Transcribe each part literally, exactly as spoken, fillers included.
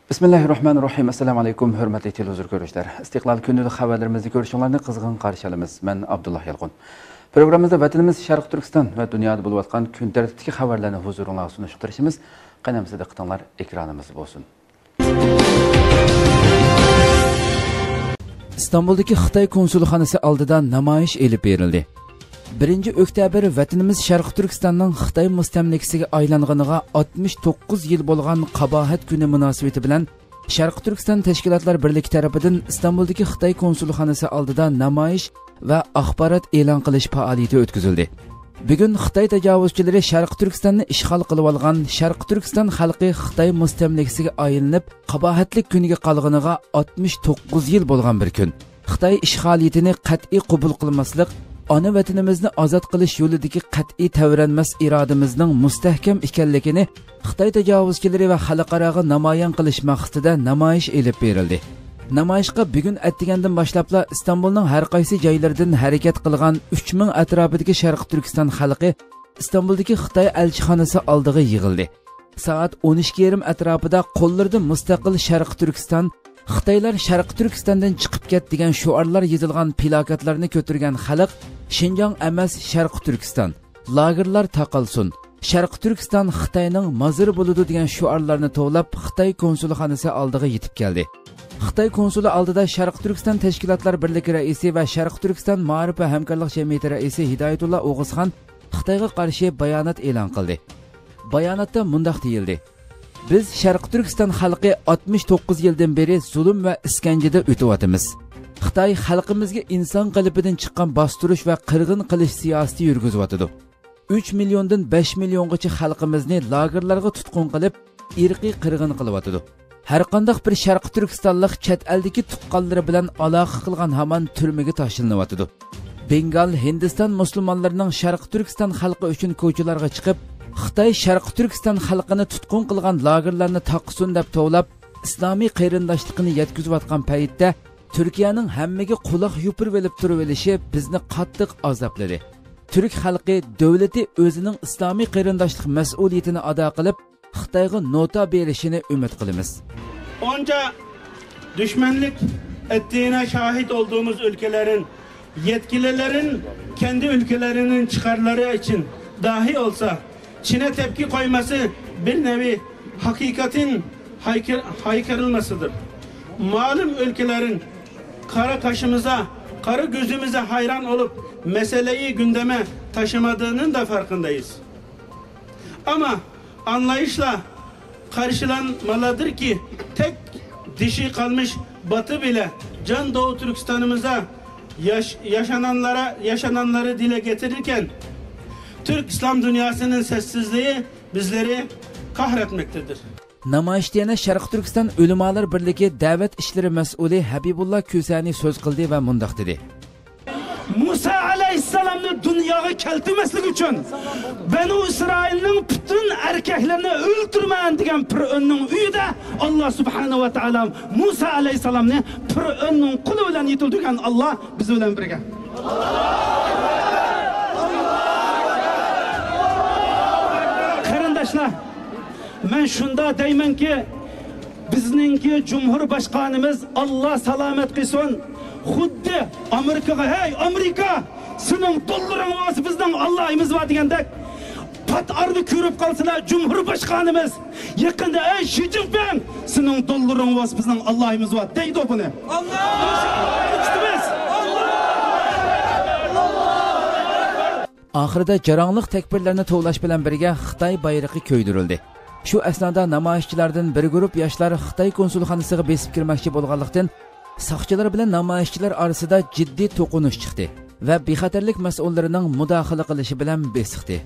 Bismillahirrahmanirrahim. Assalamu alaykum, hörmətli televizor görüşlər. İstiqlal günlük xəbərlərimizi görüşünlərini qızğın qarşı alırıq. Mən Abdullah Yalqın. Proqramımızda vətənimiz Şərq Türkistan və dünyada olub atqan gün tərtibdəki xəbərlərini huzurunuzğa sunuşdurışımız qənəmsiz diqqətinizlər ekranımız olsun. İstanbuldakı Xitay konsulxanası aldida namoyish elib berildi. birinchi oktyabr vatanimiz Sharq Turkistonning Xitoy mustamlikasiga aylanganiga oltmish to'qqiz yil bo'lgan qabohat kuni munosabati bilan Sharq Turkiston tashkilotlar birligi tomonidan Istanbuldagi Xitoy konsulxonasi oldida namoyish va axborot e'lon qilish faoliyati o'tkazildi. Bugun Xitoy tajovuzchilari Sharq Turkistonni ishg'ol qilib olgan Sharq Turkiston xalqi Xitoy mustamlikasiga aylanib qabohatli kuniga qolganiga oltmish to'qqiz yil bo'lgan bir kun. Xitoy ishg'oliyatini qat'iy qabul qilmaslik ana vatanimizni ozod qilish yo'lidagi qat'iy tavranmas irodamizning mustahkam ekanligini Xitoy tajovuzchilari va xalqaroga namoyon qilish maqsadida namoyish elib berildi. Namoyishga bugun attigandan boshlabla Istanbulning har qaysi joylaridan harakat qilgan uch ming atrofidagi Sharq Turkiston xalqi Istanbuldagi Xitoy elchixonasi oldiga yig'ildi. Soat o'n ikki yarim atrofida qo'llarida mustaqil Sharq Turkiston, Xitoylar Sharq Turkistondan chiqib ket degan shuarlar yozilgan plakatlarni ko'targan xalq Xinjiang emas Sharq Turkiston, lagerlar taqalsin, Sharq Turkiston Xitoyning maziri bo'ladi degan shuarlarni to'plab Xitoy konsulxonasi oldiga yetib keldi. Xitoy konsuli oldida Sharq Turkiston tashkilotlar birligi raisi va Sharq Turkiston ma'rif va hamkorlik jamiyati raisi Hidoyatullo O'g'izxon Xitoyga qarshi bayonot e'lon qildi. Bayonotda mundaq deyildi: Biz Sharq Turkiston xalqi oltmish to'qqiz yildan beri zulm va iskanjada o'tyapmiz. Xitoy xalqimizga inson qalbidan chiqqan bostirish va qirg'in qilish siyosati yurgizyapti. uch milliondan besh milliongacha xalqimizni lagerlarga tutqun qilib, irqiy qirg'in qilyapti. Har qanday bir Sharq Turkistonlik chet eldagi tuqqanlari bilan aloqa qilgan hamon turmaga tashlanyapti. Bengal, Hindiston musulmonlarining Sharq Turkiston xalqi uchun ko'chalarga chiqib, Xitoy Sharq Turkiston xalqini tutqun qilgan lagerlarni taqsin deb to'lab, islomiy qarindoshligini yetkazayotgan paytda Turkiyaning hammaga quloq yupirib olib turib olishi bizni qattiq azobladi. Turk xalqi davlati o'zining islomiy qarindoshlik mas'uliyatini ado qilib, Xitoyga nota berishini umid qilamiz. Onca düşmanlık ettiğine şahit olduğumuz ülkelerin yetkililerin kendi ülkelerinin çıkarları için dahi olsa Çin'e tepki koyması bir nevi hakikatin haykır, haykırılmasıdır. Malum ülkelerin kara kaşımıza, kara gözümüze hayran olup meseleyi gündeme taşımadığının da farkındayız. Ama anlayışla karşılanmalıdır ki tek dişi kalmış Batı bile Can Doğu Türkistan'ımıza yaş, yaşananlara yaşananları dile getirirken Türk İslam dünyasının sessizliği bizleri kahretmektedir. Namoyishda yana Sharq Turkiston ulamolar birligi da'vat ishlari mas'uli Habibullah Kusani so'z qildi va mundaq dedi: Musa aleyhisselam'ı dünyaya keltirmeslik için Benu İsrail'in bütün erkeklerini öldürmeyen diyen Pırön'ün üyüde Allah subhanahu ve teala Musa aleyhisselam'ı Pırön'ün kulu ile yitildiğen Allah bizi ölen birge. Karındaşlar, ben şunda deymen ki bizninki Cumhurbaşkanımız Allah selamet kılsın. Xuddi Amerikaga, hey Amerika, senin dollaring var, bizden Allah'ımız var degandek pat ardı ko'rib qalsalar Cumhurbaşkanımız yaqinda ey Xi Jinping, senin dollaring var, bizden Allah'ımız var deydi buni. Oxirida jarangliq takbirlarni to'lash bilan birga Xitoy bayrog'i ko'ydirildi. Shu asnoda namoyishchilardan bir guruh yoshlar Xitoy konsulxonasiga besib kirmoqchi bo'lganlikdan saqchilar bilan namoyishchilar orasida jiddiy to'qinish chiqdi va bexatarlik mas'ullarining mudohala qilishi bilan besiqdi.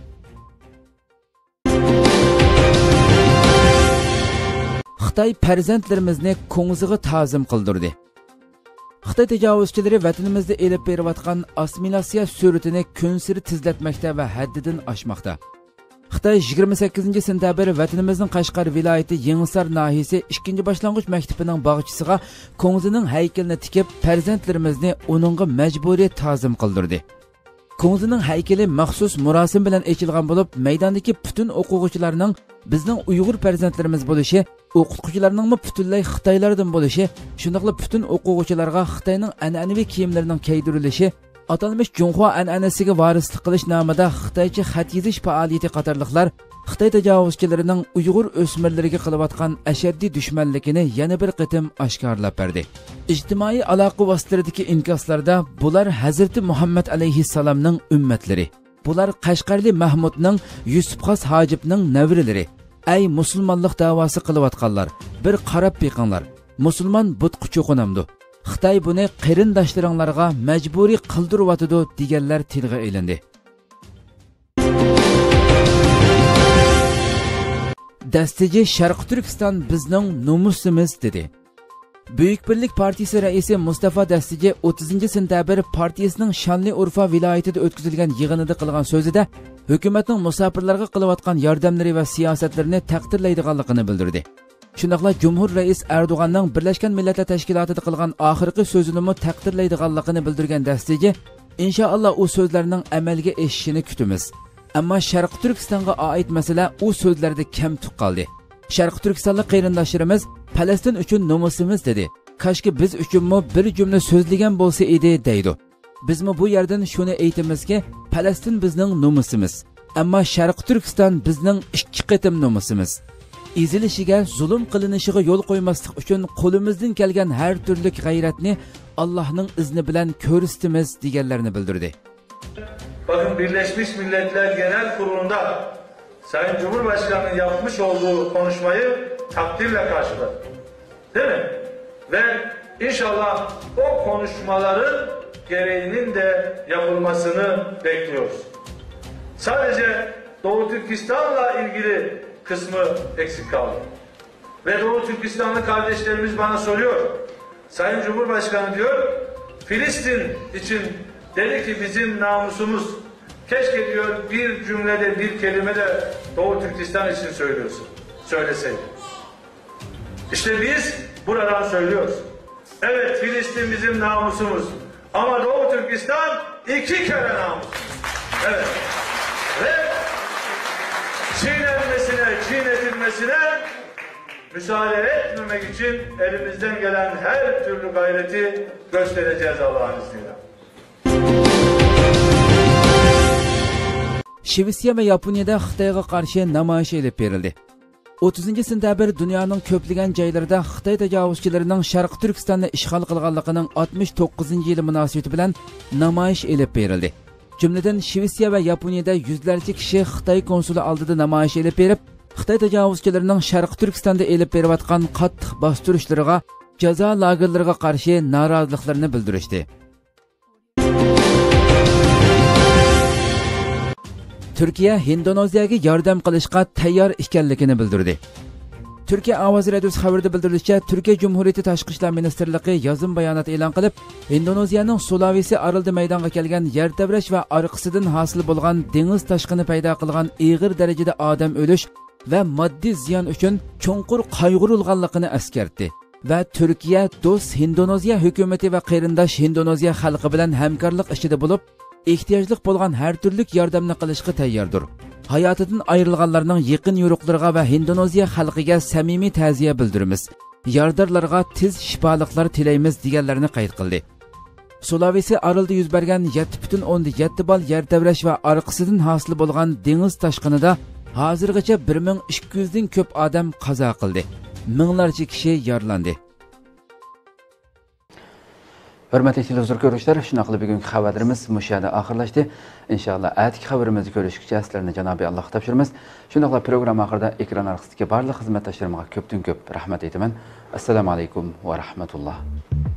Xitoy farzandlarimizni ko'ngziga ta'zim qildirdi. Xitoy tajovuzchilari vatanimizda elib berayotgan assimilyatsiya suratini kun sari tezlatmoqda va haddidan oshmoqda. Xitoy yigirma sakkizinchi sentabr vatanimizning Qashqar viloyati Yangisar nahiyasi ikkinchi boshlang'ich maktabining bog'chisiga ko'ngzining haykalini tikib, farzandlarimizni uningga majburiy ta'zim qildirdi. Kongzining haykali maxsus murosim bilan ochilgan bo'lib, maydondagi butun o'quvchilarning bizning Uyg'ur farzandlarimiz bo'lishi, o'qituvchilarning butunlay Xitoylardan bo'lishi, shundaqla butun o'quvchilarga Xitoyning an'anaviy kiyimlarining kiydirilishi, atalmış Junhua an'anasiga varislik qilish nomida Xitoycha xat yozish faoliyati qatorliqlar Xitoy tajovuzchilarining Uyg'ur o'smirlariga qilayotgan ashaddiy dushmanligini yana bir qitim oshkorlab berdi. Ijtimoiy aloqa vositalaridagi inkoslarda bular Hazrati Muhammad alayhissalomning ummatlari. Bular Qashqarli Mahmudning, Yusufxos Hojibning navrilari. Ey musulmonlik da'vosi qilayotganlar, bir qarab beqinglar. Musulmon butqu cho'qinamdi. Xitoy buni qarindoshlaringlarga majburiy qildiryotidi deganlar tilga ilindi. Dastiji Sharq Turkiston bizning nomusimiz dedi. Buyuk Birlik Partiyasi raisi Mustafa Dastiji o'ttizinchi sentabr partiyasining Shanli Urfa viloyatida o'tkazilgan yig'inida qilgan so'zida hukumatning musofirlarga qilayotgan yordamlari va siyosatlarini taqdirlaydiganligini bildirdi. Shundaqla Cumhur Rais Erdo'g'anning Birlashgan Millatlar Tashkilotida qilgan oxirgi so'zini mu taqdirlaydiganligini bildirgan Dastiji, inshaalloh u so'zlarning amalga eshishini kutamiz. Ammo Sharq Turkistonga oid masala u so'zlarda kam tuqqaldi. Sharq Turkistonlik qarindoshlarimiz Falastin uchun nomusimiz dedi. Kashki biz uchunmi bir jumla so'zlagan bo'lsa edi deydi. Bizmi bu yerdan shuni aytamizki, Falastin bizning nomusimiz. Ammo Sharq Turkiston bizning ikki qitim nomusimiz. Ezilishiga, zulm qilinishiga yo'l qo'ymaslik uchun qo'limizdan kelgan har turli g'ayratni Allohning izni bilan ko'rsatamiz deganlarni bildirdi. Bakın Birleşmiş Milletler Genel Kurulu'nda Sayın Cumhurbaşkanı'nın yapmış olduğu konuşmayı takdirle karşıladı. Değil mi? Ve inşallah o konuşmaların gereğinin de yapılmasını bekliyoruz. Sadece Doğu Türkistan'la ilgili kısmı eksik kaldı. Ve Doğu Türkistanlı kardeşlerimiz bana soruyor. Sayın Cumhurbaşkanı diyor, Filistin için dedi ki bizim namusumuz, keşke diyor bir cümlede bir kelime de Doğu Türkistan için söylüyorsun, söyleseydi. İşte biz buradan söylüyoruz. Evet, Filistin bizim namusumuz ama Doğu Türkistan iki kere namus. Evet. Ve çiğnenmesine, çiğnetilmesine müsaade etmemek için elimizden gelen her türlü gayreti göstereceğiz Allah'ın izniyle. Shvetsiya va Yaponiyada Xitoyga qarshi namoyish elib berildi. o'ttizinchi sentabr dunyoning ko'plagan joylarida Xitoy tajovuzchilarining Sharq Turkistonni ishg'ol qilganligining oltmish to'qqizinchi yili munosabati bilan namoyish elib berildi. Jumladan Shvetsiya va Yaponiyada yuzlarcha kishi Xitoy konsuli oldida namoyish elib berib, Xitoy tajovuzchilarining Sharq Turkistonda elib berayotgan qattiq bostirishlarga, jazo lagerlariga qarshi noroziliklarini bildirishdi. Turkiya Indoneziyaga yordam qilishga tayyor ekanligini bildirdi. Turkiya Ovoz radiosi xabarida bildirilishicha, Turkiya Cumhuriyati Tashqi ishlar ministrligi yozim bayonot e'lon qilib, Indoneziyaning Sulawesi orolida maydonga kelgan yer tebresh va orqasidan hosil bo'lgan dengiz toshqini paydo qilgan og'ir darajada odam o'lish va moddiy ziyon uchun cho'nqur qayg'urilganligini eskartdi va Turkiya do'st Indoneziya hukumati va qarindosh Indoneziya xalqi bilan hamkorlik ishida bo'lib, ehtiyojli bo'lgan har turli yordamni qilishga tayyordir. Hayotidan ayrilganlarning yaqin yo'riqlariga va Indoneziya xalqiga samimiy ta'ziya bildiramiz. Yordamlarga tez shifoliklar tilaymiz deganlarni qayd qildi. Sulawesi orolida yuz bergan yetti butun o'ndan yetti bal yer tebresh va orqasidan hosil bo'lgan dengiz toshqinida hozirgacha bir ming ikki yuz dan ko'p odam qazo qildi. Minglarcha kishi yaralandi. Hürmetli televizyon görüşler, şunaqlı bugünkü xabarlarımız müşahede ahırlaştı. İnşallah ayetki xabarımızı görüşükçe sizlerine Cenab-ı Allah tapşırımız. Şunaqlı program ahırda ekran arkasındaki barlı hizmetdaşlarıma köptün köp rahmet eytimen. Esselamu aleyküm ve rahmetullah.